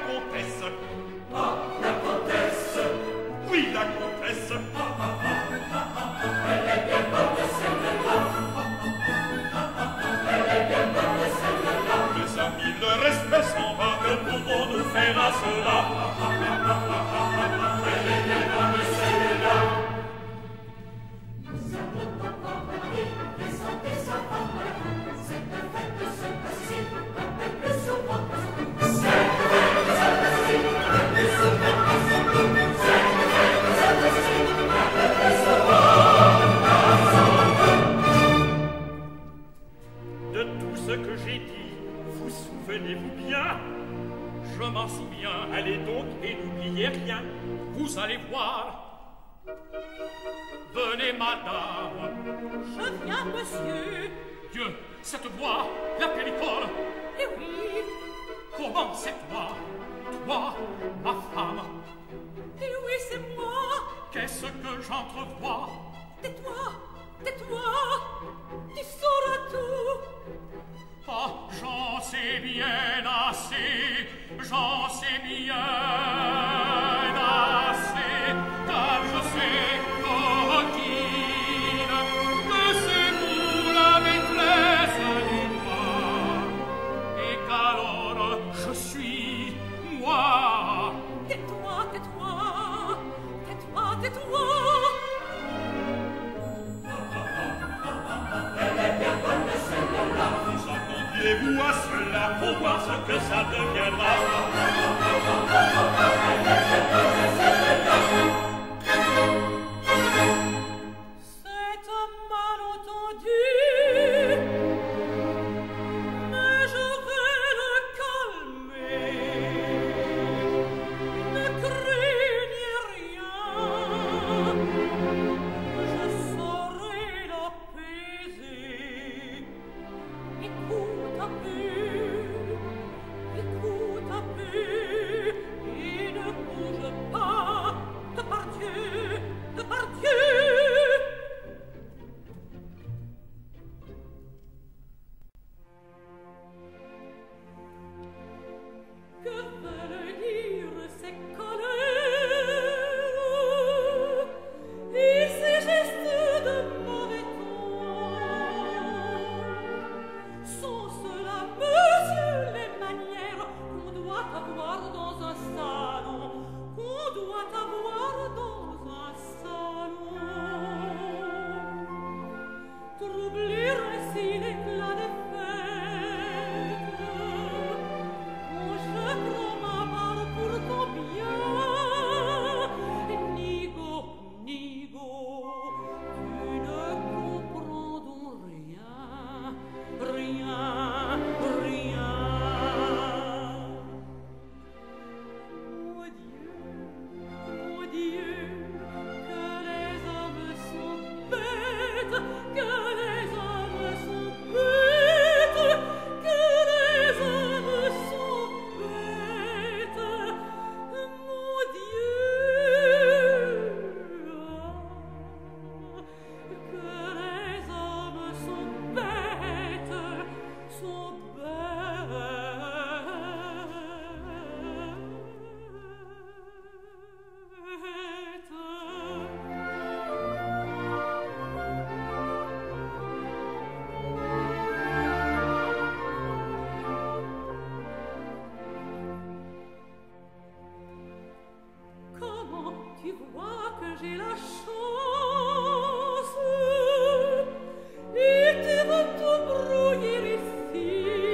comtesse. Ah, la comtesse. Oui, la comtesse. Elle est bien bonne celle-là. Elle est bien bonne celle-là. Mes amis, le respect s'en va. Que pouvons-nous faire à cela? Elle est bien bonne celle-là. Nous allons donc parler, présenter sa femme. Cette fête se passe-t-il un peu plus souvent? Cette fête se passe-t-il un peu plus souvent? Cette fête se passe-t-il un peu plus souvent? De tout ce que j'ai dit, vous souvenez-vous bien? Je m'en souviens. Allez donc et n'oubliez rien. Vous allez voir. Venez, madame. Je viens, monsieur. Dieu, cette voix, la Périchole. Eh oui. Comment c'est toi? Toi, ma femme. Eh oui, c'est moi. Qu'est-ce que j'entrevois? Tais-toi, tais-toi. Tu sauras tout. Ah, j'en sais bien assez, j'en sais bien assez, car je sais, coquine, que c'est vous la maîtresse du roi, et qu'alors je suis moi. Tais-toi, tais-toi, tais-toi, tais-toi. Elle est bien bonne celle-là. Vous attendiez-vous à cela? Faut voir ce que ça deviendra. Elle est bien bonne celle-là. C'est un malentendu, mais je vais le calmer. Ne craignez rien, je saurai l'apaiser. Écoute un peu, et ne bouge pas, de par Dieu, de par Dieu. Que veulent dire ces colères et ces gestes de mauvais ton? Sont cela, monsieur, les manières qu'on doit avoir dans un salon, qu'on doit avoir dans un salon? Troubler ainsi l'éclat des fêtes, quand je prends ma part pour ton bien. Nigo, nigo, tu ne comprends donc rien, rien, rien. Mon Dieu, que les hommes sont bêtes, que les hommes sont bêtes, que les hommes sont bêtes. Mon Dieu, que les hommes sont bêtes, sont Comment tu vois que j'ai la chance et tu veux tout brouiller ici?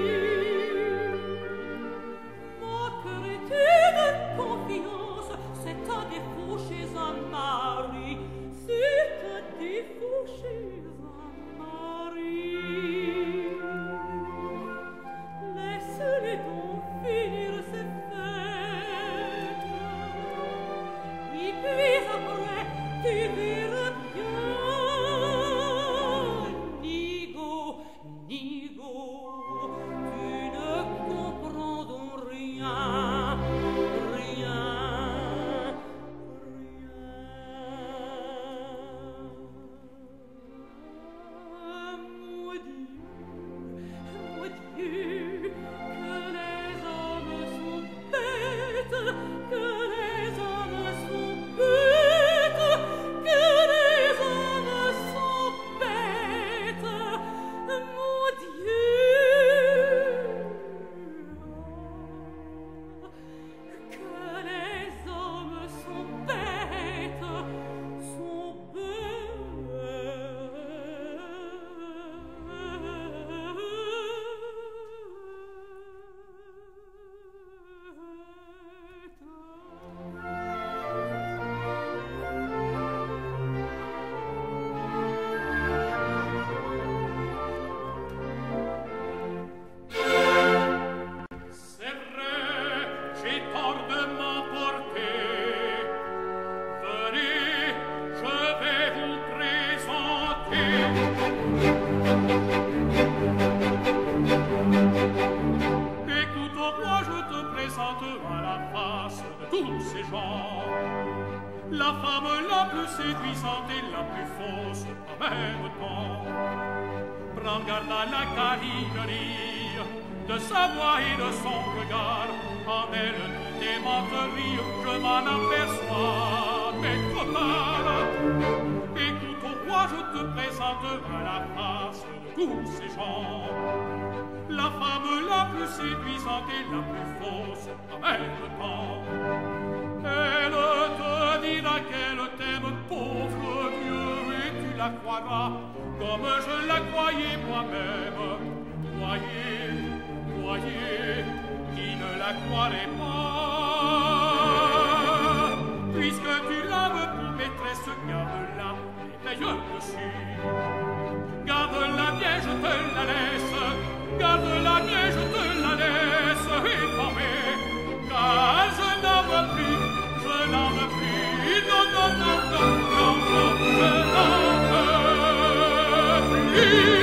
Ma cœur était de confiance, c'est un défaut chez un mari, c'est un défaut chez un mari. Laisse-les donc finir ces fêtes, puis après tu verras bien. Nigo, nigo, tu ne comprends donc rien, rien, rien. Mon Dieu, que les hommes sont bêtes. de m'emporter. Venez, je vais vous présenter. Écoute, au roi, je te présente à la face de tous ces gens la femme la plus séduisante et la plus fausse en même temps. Prends garde à la carinerie de sa voix et de son regard. En elle tout est menterie, je m'en aperçois, mais trop tard. Écoute, au roi, je te présente à la face de tous ces gens la femme la plus séduisante et la plus fausse en même temps. Elle te dira qu'elle t'aime, pauvre vieux, et tu la croiras comme je la croyais moi-même. Croyez, croyez, qui ne la croirait pas. Puisque tu l'aimes pour maîtresse, garde-la et veille dessus. Garde-la bien, je te la laisse. Garde-la bien, je te la laisse. Et pas car je n'en veux plus. Je n'en veux plus, non, non, non, non, non, non, je n'en veux plus.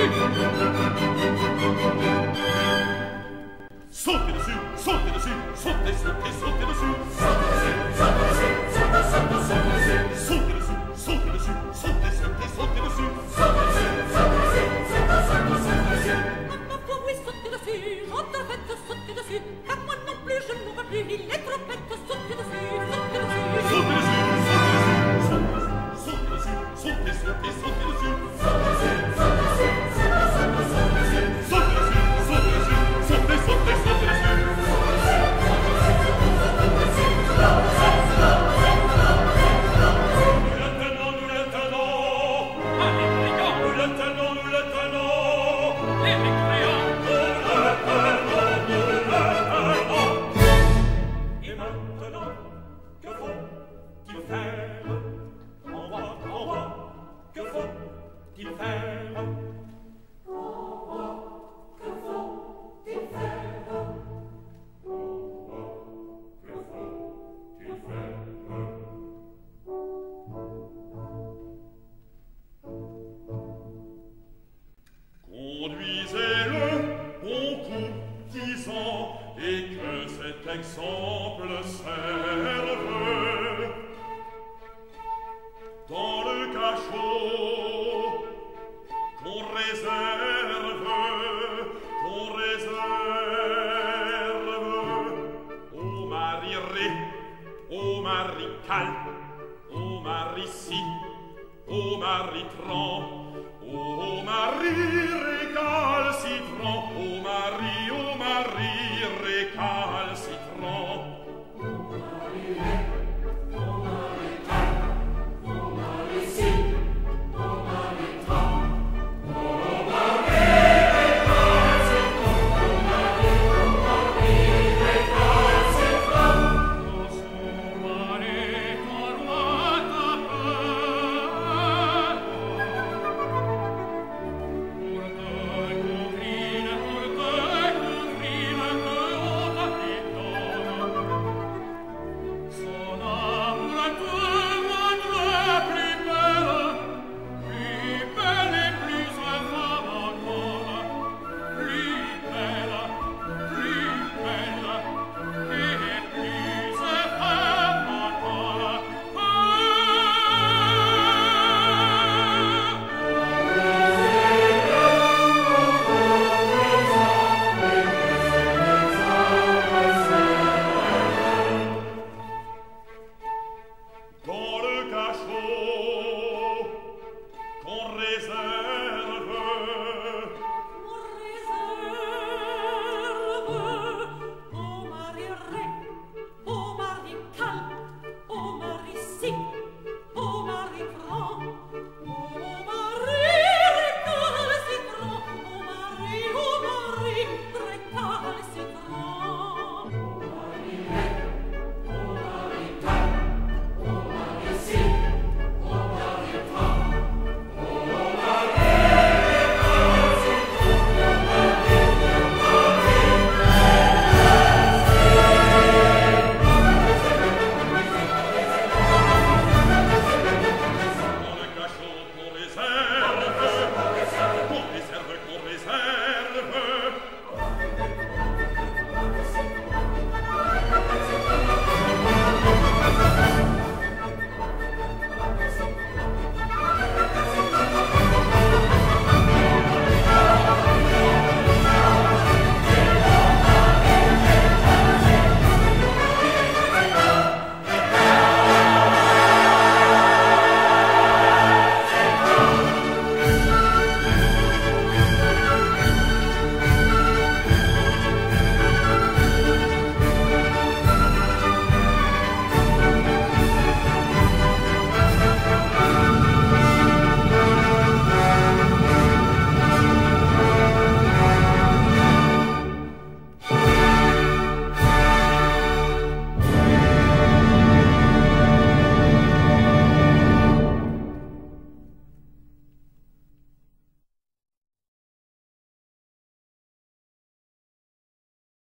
Sautez dessus, sautez dessus, sautez, sautez, sautez dessus. Sautez dessus, sautez dessus, sautez, sautez, sautez dessus. Sautez dessus, sautez dessus, sautez, sautez, sautez dessus. Sautez dessus, sautez dessus, sautez, sautez, sautez dessus. Ma foi, oui, sautez dessus, je te fais sauter dessus, car moi non plus je n'en veux plus, il est trop bête, sautez dessus, sautez dessus. Sautez dessus, sautez dessus, sautez, sautez, sautez, sautez dessus. Sautez dessus, sautez dessus, sautez, sautez, sautez dessus. Sautez dessus, sautez dessus, sautez, sautez, sautez dessus. Nous le tenons, allez, brigand, nous le tenons, les mécréants, nous le tenons. Et maintenant, que faut-il faire? Envoie, que faut-il faire? Envoie, que faut-il faire? Envoie, que faut-il faire? Conduisez-le, bon courtisan, et que cet exemple serve dans le cachot qu'on réserve au mari ré, au mari calme, au mari si, au mari tran, au mari récalcitrant, au mari récalcitrant.